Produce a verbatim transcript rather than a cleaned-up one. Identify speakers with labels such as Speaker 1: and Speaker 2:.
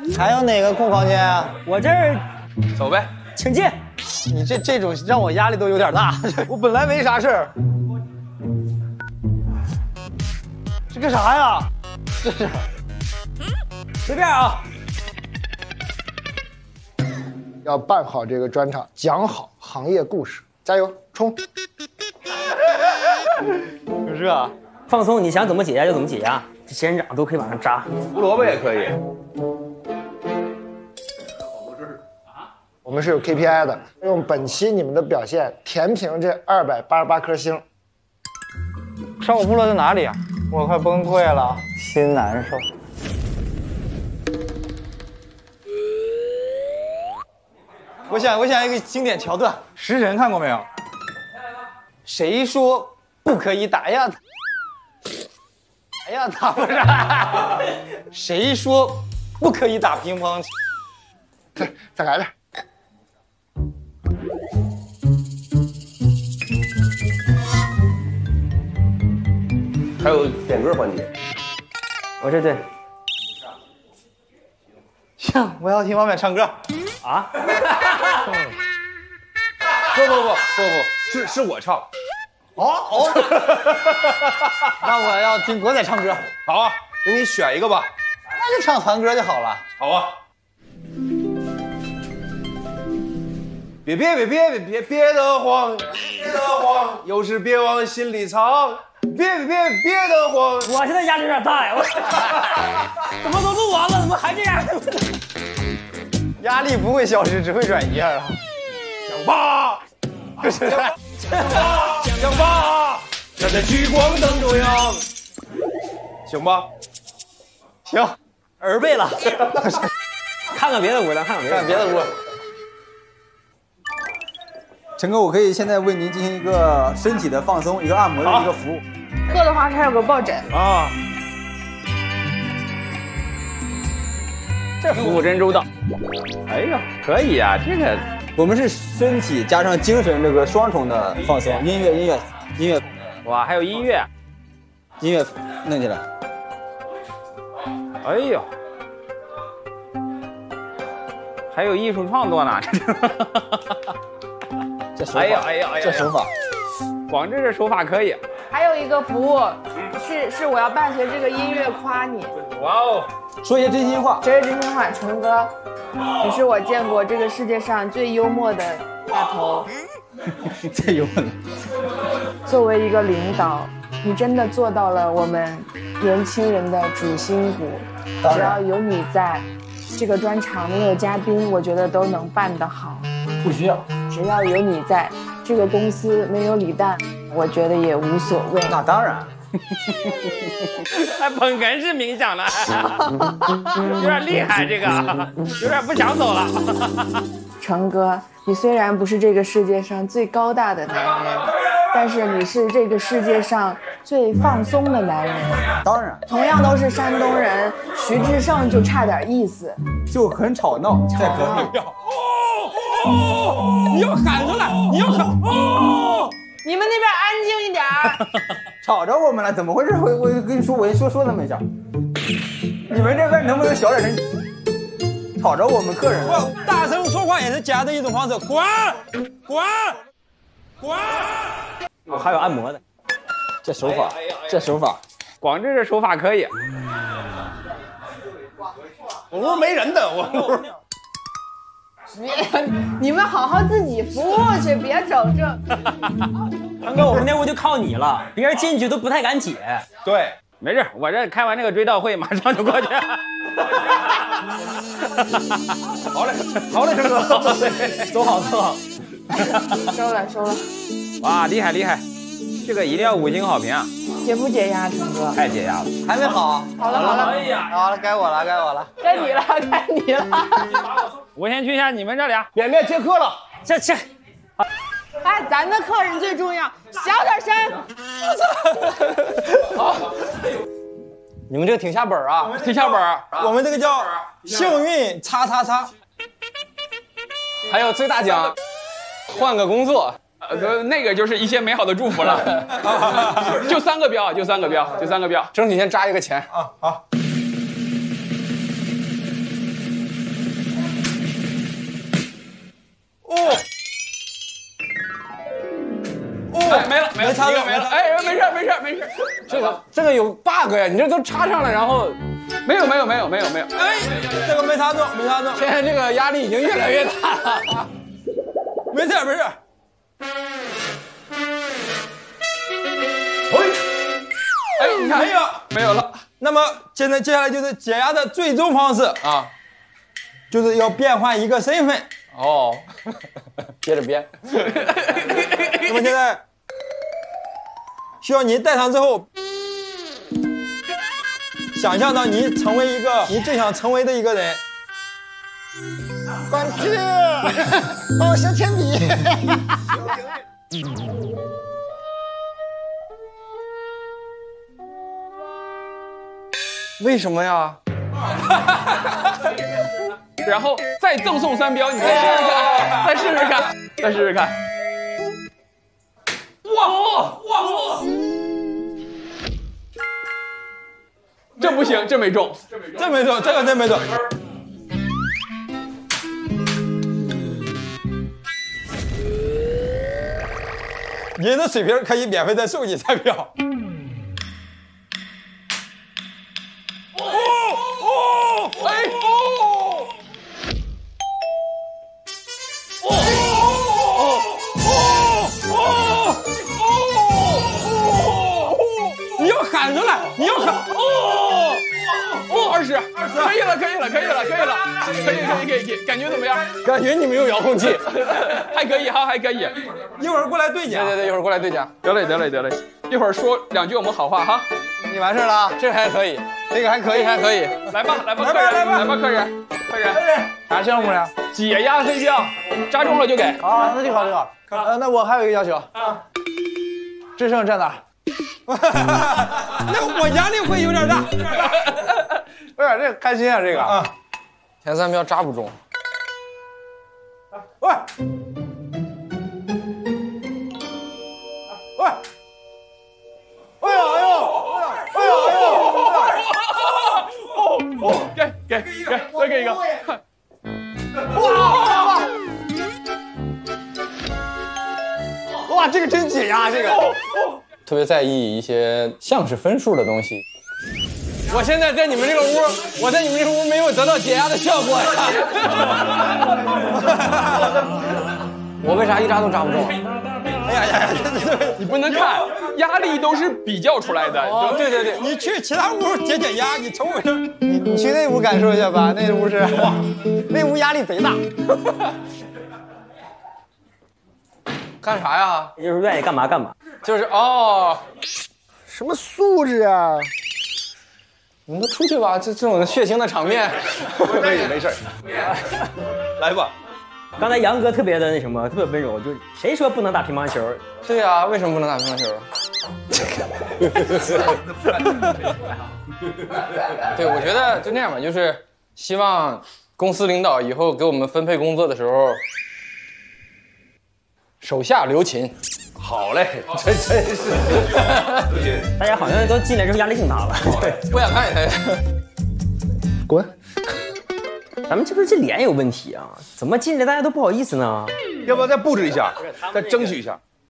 Speaker 1: 还有哪个空房间啊？
Speaker 2: 我这儿
Speaker 3: 走呗，
Speaker 2: 请进。
Speaker 1: 你这这种让我压力都有点大。我本来没啥事儿。这干啥呀？这是
Speaker 2: 随便啊。
Speaker 4: 要办好这个专场，讲好行业故事，加油冲！
Speaker 1: 有这啊？
Speaker 2: 放松，你想怎么解压就怎么解压，这仙人掌都可以往上扎。
Speaker 3: 胡萝卜也可以。
Speaker 4: 我们是有 K P I 的，用本期你们的表现填平这二百八十八颗星。
Speaker 1: 上午部落在哪里啊？我快崩溃了，心难受。我想，我想一个经典桥段，《食神》看过没有？谁说不可以打呀？哎呀，打不上。谁说不可以打乒乓球？
Speaker 4: 再再来点。
Speaker 3: 还有点歌环节。
Speaker 2: 我这对。
Speaker 1: 行，我要听王冕唱歌。
Speaker 2: 啊？
Speaker 3: 不不不不不，是是我唱。
Speaker 1: 哦哦。那我要听国仔唱歌。
Speaker 3: 好啊，那你选一个吧。
Speaker 1: 那就唱韩歌就好了。
Speaker 3: 好啊。别别别别别别别得慌，别得慌，有事别往心里藏。别别别别得慌！
Speaker 2: 我现在压力有点大呀，我怎么都录完了，怎么还这样？
Speaker 1: 压力不会消失，只会转移啊！
Speaker 3: 想吧，想吧，想吧，站在聚光灯中央，行吧？
Speaker 1: 行，
Speaker 2: 耳背了。看看别的舞，咱看看别的，
Speaker 1: 看别的舞。
Speaker 5: 陈哥，我可以现在为您进行一个身体的放松，一个按摩的一个服务。
Speaker 6: 饿的话还有个抱枕
Speaker 2: 啊，这服务真周到。
Speaker 5: 哎呀，可以啊，这个我们是身体加上精神这个双重的放松，音乐音乐音乐，
Speaker 2: 哇，还有音乐，
Speaker 5: 音乐弄起来。
Speaker 2: 哎呦，还有艺术创作呢，
Speaker 5: 这手法，
Speaker 2: 哎呀哎呀哎呀，
Speaker 5: 这手法，
Speaker 2: 广志这手法可以。
Speaker 6: 还有一个服务是是我要伴随这个音乐夸你。
Speaker 2: 哇哦，
Speaker 5: 说一些真心话。
Speaker 6: 这是真心话，纯哥，你是我见过这个世界上最幽默的大头。
Speaker 5: 最幽默的。
Speaker 6: 作为一个领导，你真的做到了我们年轻人的主心骨。只要有你在，这个专场没有嘉宾，我觉得都能办得好。
Speaker 5: 不需要。
Speaker 6: 只要有你在，这个公司没有李诞，我觉得也无所谓。
Speaker 5: 那当然。
Speaker 2: 还捧哏是冥想的，有点厉害，这个有点不想走了。
Speaker 6: 成哥，你虽然不是这个世界上最高大的男人，但是你是这个世界上最放松的男人。
Speaker 5: 当然，
Speaker 6: 同样都是山东人，徐志胜就差点意思，
Speaker 5: 就很吵闹，在隔壁。
Speaker 2: 哦，你要喊出来，你要喊哦！
Speaker 6: 你们那边安静一点儿，
Speaker 5: 吵着我们了，怎么回事？我我跟你说，我说说那么一下，你们这边能不能小点声？吵着我们客人。
Speaker 1: 我大声说话也是家的一种方式。滚，滚，滚！
Speaker 2: 我还有按摩的，
Speaker 5: 这手法，这手法，
Speaker 2: 广志这手法可以。
Speaker 3: 我屋没人的，我屋。
Speaker 6: 你们好好自己服务去，别整这。
Speaker 2: 堂哥，我们那屋就靠你了，别人进去都不太敢解。
Speaker 3: 对，
Speaker 2: 没事，我这开完这个追悼会，马上就过去。
Speaker 3: 好嘞，好嘞，陈哥，
Speaker 2: 走好走好。
Speaker 6: 收了收了。
Speaker 2: 哇，厉害厉害，这个一定要五星好评啊！
Speaker 6: 解不解压，陈哥？
Speaker 2: 太解压了，
Speaker 1: 还没好。
Speaker 6: 好了好了，
Speaker 2: 哎呀，
Speaker 1: 好了，该我了，该我了，
Speaker 6: 该你了，该你了。
Speaker 2: 我先去一下你们这里啊，
Speaker 3: 绵绵接客了。
Speaker 2: 这这。
Speaker 6: 哎，咱的客人最重要，小点声。
Speaker 1: 好，你们这个挺下本啊，
Speaker 2: 挺下本儿。
Speaker 1: 我们这个叫幸运叉叉叉，
Speaker 7: 还有最大奖，换个工作。呃，那个就是一些美好的祝福了。就三个标，就三个标，就三个标，争取先扎一个钱
Speaker 1: 啊。好。
Speaker 7: 没了，
Speaker 1: 没插中
Speaker 7: 一个没了。哎，没事没事没事，这个这个有 bug 呀，你这都插上了，然后没有没有没有没有没有，
Speaker 1: 哎，这个没插中，没插中，
Speaker 7: 现在这个压力已经越来越大了。
Speaker 1: 没事没事。
Speaker 7: 哎，你看
Speaker 1: 没有
Speaker 7: 没有了
Speaker 1: 那么现在接下来就是解压的最终方式，
Speaker 7: 啊。
Speaker 1: 就是要变换一个身份。
Speaker 7: 哦，接着编。
Speaker 1: 那么现在需要你戴上之后，想象到你成为一个你最想成为的一个人。
Speaker 4: 管去，帮我写铅笔。
Speaker 7: 为什么呀？然后再赠送三标，你再试试看，再试试看，再试试看。哇哇！这不行，这没中，
Speaker 1: 这没中，这个真没中。您的水瓶可以免费再送你三标。
Speaker 7: 哦哦，哎哦！哦哦哦哦哦！
Speaker 1: 你要喊出来，你要喊
Speaker 7: 哦哦，二十，二十，可以了，可以了，可以了，可以了，可以，可以，可以，可以，感觉怎么样？感觉你没有遥控器，还可以哈，还可以。
Speaker 1: 一会儿过来对讲。
Speaker 7: 对对对，一会儿过来对讲。得嘞，得嘞，得嘞，一会儿说两句我们好话哈。
Speaker 1: 你完事了，
Speaker 7: 这还可以，
Speaker 1: 这个还可以，
Speaker 7: 还可以。来吧，来吧，客人，
Speaker 1: 来吧
Speaker 7: 来吧，客人，客人。
Speaker 1: 啥项目呀？
Speaker 7: 解压飞镖，扎中了就给。
Speaker 1: 啊，那就好，就好。呃，那我还有一个要求啊，智胜站哪儿？那我压力会有点大。不是，这个开心啊，这个啊。
Speaker 7: 前三标扎不中。
Speaker 1: 喂，喂，哎呀哎呦，哎呀哎呦，
Speaker 7: 哦哦，给给给，再给一个。
Speaker 1: 哇哇，这个真解压，这个。
Speaker 7: 特别在意一些像是分数的东西。我现在在你们这个屋，我在你们这个屋没有得到解压的效果呀。我为啥一扎都扎不中？
Speaker 1: 哎呀呀呀，
Speaker 7: 你不能看，压力都是比较出来的。
Speaker 1: 哦，对对对，你去其他屋解解压，你瞅我这，你你去那屋感受一下吧，那屋是哇，那屋压力贼大。
Speaker 7: 干啥呀？
Speaker 5: 就是愿意干嘛干嘛。
Speaker 7: 就是哦，
Speaker 4: 什么素质啊！
Speaker 7: 你们都出去吧，这这种血腥的场面。
Speaker 3: 可以，没事儿。来吧。
Speaker 5: 刚才杨哥特别的那什么，特别温柔，就是谁说不能打乒乓球？
Speaker 7: 对呀，为什么不能打乒乓球？对，我觉得就那样吧，就是希望公司领导以后给我们分配工作的时候，手下留情。
Speaker 3: 好嘞，真真是。
Speaker 5: 大家好像都进来之后压力挺大了。
Speaker 7: 不想看你。
Speaker 4: 滚！
Speaker 5: 咱们是不是这脸有问题啊？怎么进来大家都不好意思呢？
Speaker 3: 要不要再布置一下，再争取一下？